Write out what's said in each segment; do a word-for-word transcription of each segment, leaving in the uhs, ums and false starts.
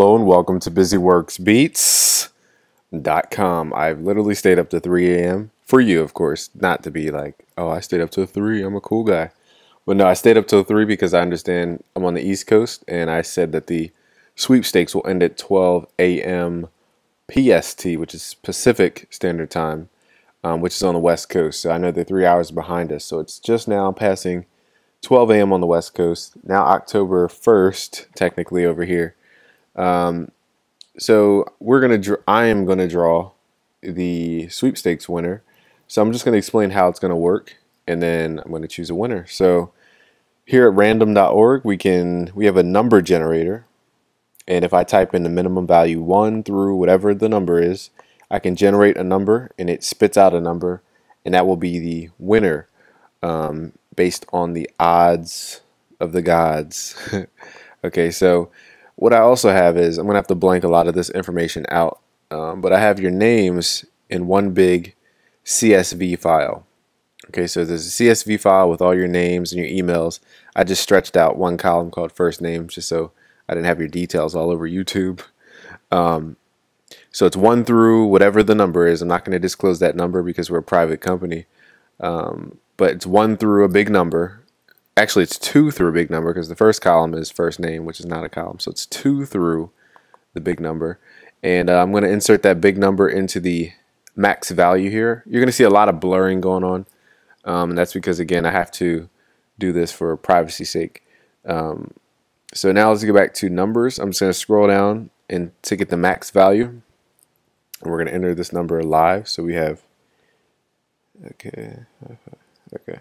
Hello and welcome to busy works beats dot com. I've literally stayed up to three A M for you, of course, not to be like, oh, I stayed up till three, I'm a cool guy. But no, I stayed up till three because I understand I'm on the East Coast, and I said that the sweepstakes will end at twelve A M P S T, which is Pacific Standard Time, um, which is on the West Coast. So I know they're three hours behind us. So it's just now passing twelve A M on the West Coast. Now October first, technically over here. Um, so we're gonna. Dr I am gonna draw the sweepstakes winner. So I'm just gonna explain how it's gonna work, and then I'm gonna choose a winner. So here at random dot org, we can we have a number generator, and if I type in the minimum value one through whatever the number is, I can generate a number, and it spits out a number, and that will be the winner, um, based on the odds of the gods. Okay, so what I also have is I'm gonna have to blank a lot of this information out, um, but I have your names in one big C S V file. Okay, so there's a C S V file with all your names and your emails. I just stretched out one column called first names just so I didn't have your details all over YouTube. Um, so it's one through whatever the number is. I'm not going to disclose that number because we're a private company, um, but it's one through a big number. Actually, it's two through a big number because the first column is first name, which is not a column. So it's two through the big number. And uh, I'm going to insert that big number into the max value here. You're going to see a lot of blurring going on. Um, and that's because, again, I have to do this for privacy's sake. Um, so now let's go back to numbers. I'm just going to scroll down and to get the max value. And we're going to enter this number live. So we have, okay, okay.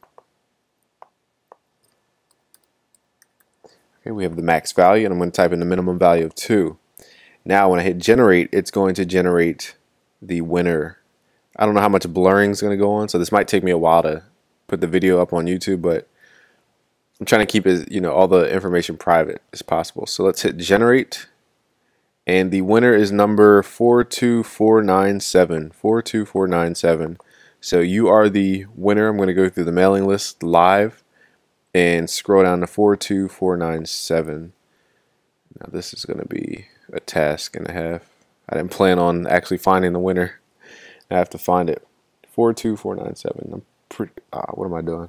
Okay, we have the max value, and I'm going to type in the minimum value of two. Now when I hit generate, it's going to generate the winner. I don't know how much blurring is going to go on, so this might take me a while to put the video up on YouTube, but I'm trying to keep it, you know, all the information private as possible. So let's hit generate, and the winner is number four two four nine seven. four two four nine seven. So you are the winner. I'm going to go through the mailing list live and scroll down to four two four nine seven. Now this is going to be a task and a half. I didn't plan on actually finding the winner. I have to find it. four two four nine seven. I'm pretty. Ah, what am I doing?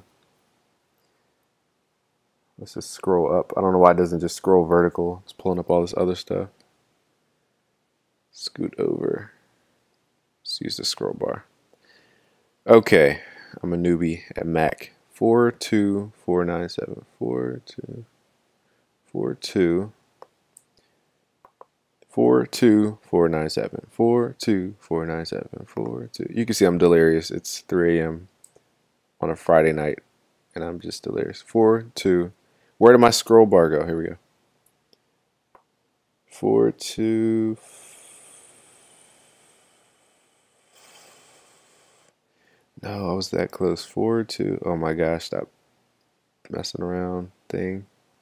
Let's just scroll up. I don't know why it doesn't just scroll vertical. It's pulling up all this other stuff. Scoot over. Let's use the scroll bar. Okay, I'm a newbie at Mac. four two four nine seven. four two four two four two four nine seven. four two four nine seven. four two. You can see I'm delirious. It's three A M on a Friday night, and I'm just delirious. four two. Where did my scroll bar go? Here we go. four two. No, I was that close. four two. Oh my gosh, stop messing around thing.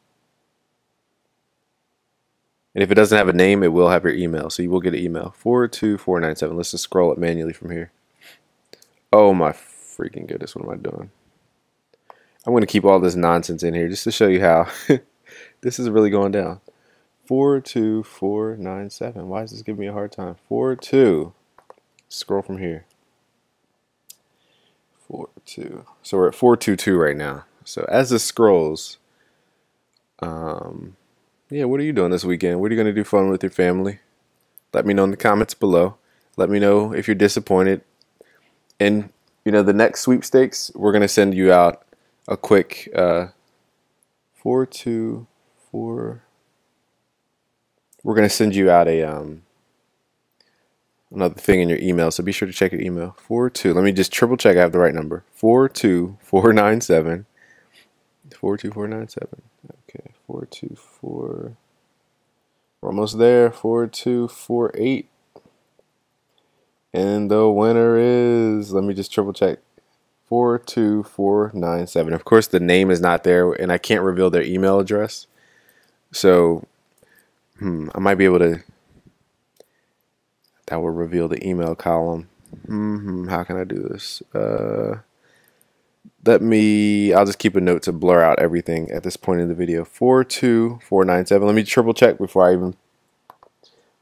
And if it doesn't have a name, it will have your email. So you will get an email. four two four nine seven. Let's just scroll it manually from here. Oh my freaking goodness, what am I doing? I'm going to keep all this nonsense in here just to show you how this is really going down. four two four nine seven. Why is this giving me a hard time? four two. Scroll from here. four two. So we're at four two two right now. So as this scrolls, um, yeah, what are you doing this weekend? What are you going to do fun with your family? Let me know in the comments below. Let me know if you're disappointed. And, you know, the next sweepstakes, we're going to send you out a quick uh, four two four. We're going to send you out a um, another thing in your email, so be sure to check your email. four two. Let me just triple check I have the right number. four two four nine seven. four two four nine seven. Okay, four two four. We're almost there. four two four eight. And the winner is, let me just triple check. four two four nine seven. Of course, the name is not there, and I can't reveal their email address. So, hmm, I might be able to. That will reveal the email column. Mm-hmm. How can I do this? Uh, let me, I'll just keep a note to blur out everything at this point in the video. four two four nine seven. Let me triple check before I even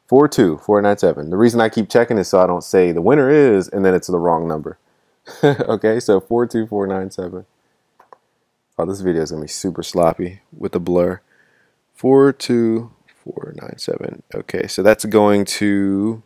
four two four nine seven. The reason I keep checking is so I don't say the winner is and then it's the wrong number. Okay, so four two four nine seven. Oh, this video is going to be super sloppy with the blur. four two four nine seven. Okay, so that's going to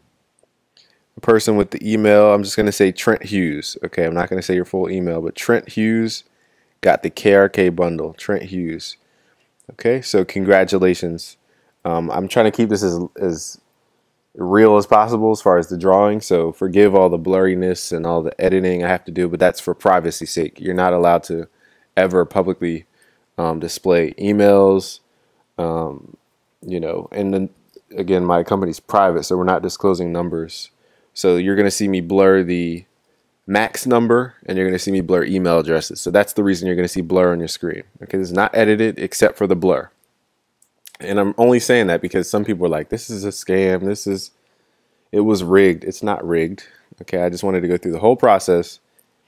the person with the email. I'm just going to say Trent Hughes. Okay, I'm not going to say your full email, but Trent Hughes got the K R K bundle. Trent Hughes. Okay, so congratulations. Um, I'm trying to keep this as, as real as possible as far as the drawing, so forgive all the blurriness and all the editing I have to do, but that's for privacy's sake. You're not allowed to ever publicly um, display emails, um, you know, and then again, my company's private, so we're not disclosing numbers. So you're going to see me blur the max number and you're going to see me blur email addresses. So that's the reason you're going to see blur on your screen. Okay, this is not edited except for the blur. And I'm only saying that because some people are like, this is a scam. This is, it was rigged. It's not rigged. Okay, I just wanted to go through the whole process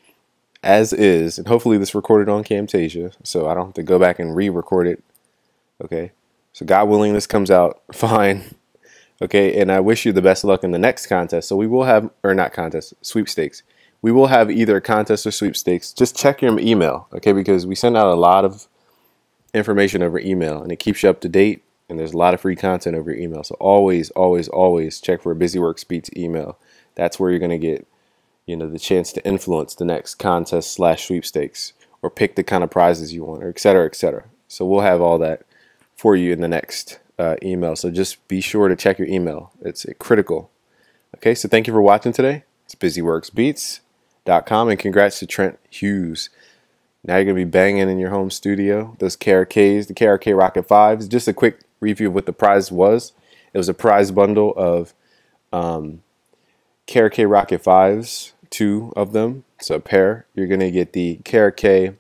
as is. And hopefully this recorded on Camtasia, so I don't have to go back and re-record it. Okay, so God willing, this comes out fine. Okay, and I wish you the best of luck in the next contest. So we will have, or not contest, sweepstakes. We will have either a contest or sweepstakes. Just check your email, okay, because we send out a lot of information over email and it keeps you up to date, and there's a lot of free content over your email. So always always always check for a BusyWorks Beats email. That's where you're going to get, you know, the chance to influence the next contest slash sweepstakes, or pick the kind of prizes you want, or etc etc. So we'll have all that for you in the next uh, email, so just be sure to check your email. It's critical. Okay, so thank you for watching today. It's busy works beats dot com, and congrats to Trent Hughes. Now you're going to be banging in your home studio. Those K R Ks, the K R K Rocket fives. Just a quick review of what the prize was. It was a prize bundle of um, K R K Rocket fives, two of them, so a pair. You're going to get the K R K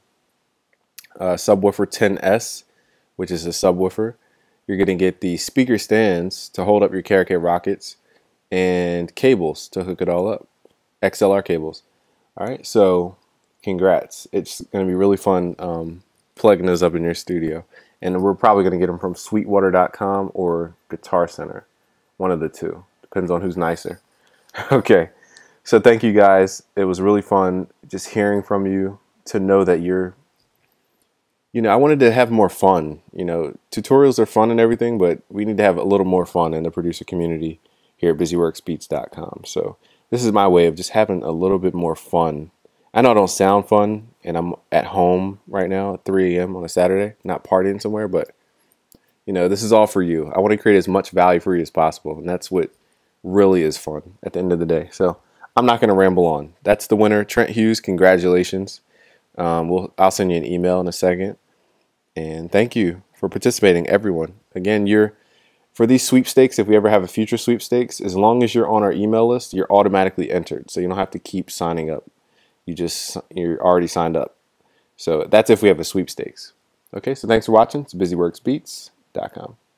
uh, Subwoofer ten S, which is a subwoofer. You're going to get the speaker stands to hold up your K R K Rockets, and cables to hook it all up, X L R cables. All right, so congrats. It's going to be really fun um, plugging those up in your studio. And we're probably going to get them from sweetwater dot com or Guitar Center. One of the two. Depends on who's nicer. Okay. So thank you guys. It was really fun just hearing from you, to know that you're, you know, I wanted to have more fun. You know, tutorials are fun and everything, but we need to have a little more fun in the producer community here at busy works beats dot com. So this is my way of just having a little bit more fun. I know I don't sound fun, and I'm at home right now at three A M on a Saturday, not partying somewhere, but, you know, this is all for you. I want to create as much value for you as possible, and that's what really is fun at the end of the day. So I'm not going to ramble on. That's the winner, Trent Hughes. Congratulations. Um, we'll, I'll send you an email in a second. And thank you for participating, everyone. Again, you're for these sweepstakes, if we ever have a future sweepstakes, as long as you're on our email list, you're automatically entered. So you don't have to keep signing up. You just, you're already signed up. So that's if we have a sweepstakes. Okay, so thanks for watching. It's busy works beats dot com.